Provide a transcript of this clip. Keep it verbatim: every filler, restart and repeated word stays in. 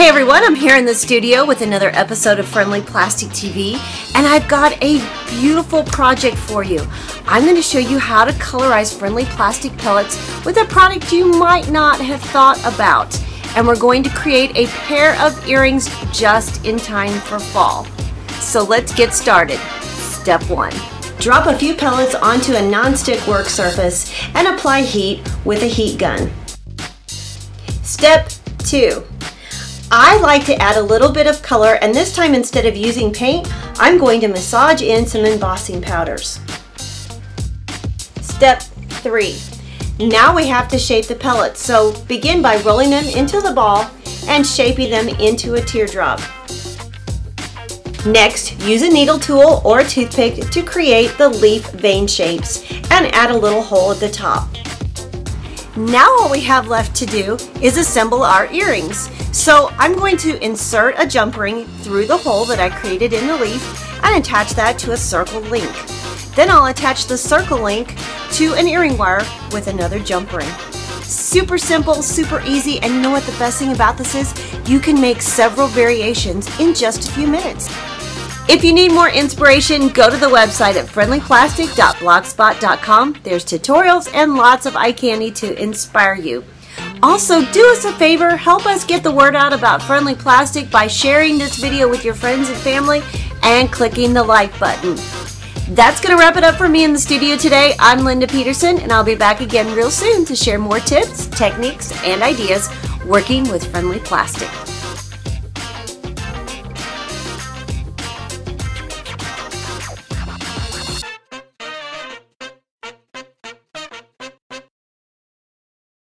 Hey everyone, I'm here in the studio with another episode of Friendly Plastic T V, and I've got a beautiful project for you. I'm going to show you how to colorize friendly plastic pellets with a product you might not have thought about. And we're going to create a pair of earrings just in time for fall. So let's get started. Step one. Drop a few pellets onto a non-stick work surface and apply heat with a heat gun. Step two. I like to add a little bit of color, and this time instead of using paint, I'm going to massage in some embossing powders. Step three. Now we have to shape the pellets, so begin by rolling them into the ball and shaping them into a teardrop. Next, use a needle tool or a toothpick to create the leaf vein shapes and add a little hole at the top. Now all we have left to do is assemble our earrings. So I'm going to insert a jump ring through the hole that I created in the leaf and attach that to a circle link. Then I'll attach the circle link to an earring wire with another jump ring. Super simple, super easy, and you know what the best thing about this is? You can make several variations in just a few minutes. If you need more inspiration, go to the website at friendly plastic dot blogspot dot com. There's tutorials and lots of eye candy to inspire you. Also, do us a favor, help us get the word out about Friendly Plastic by sharing this video with your friends and family and clicking the like button. That's going to wrap it up for me in the studio today. I'm Linda Peterson, and I'll be back again real soon to share more tips, techniques, and ideas working with Friendly Plastic.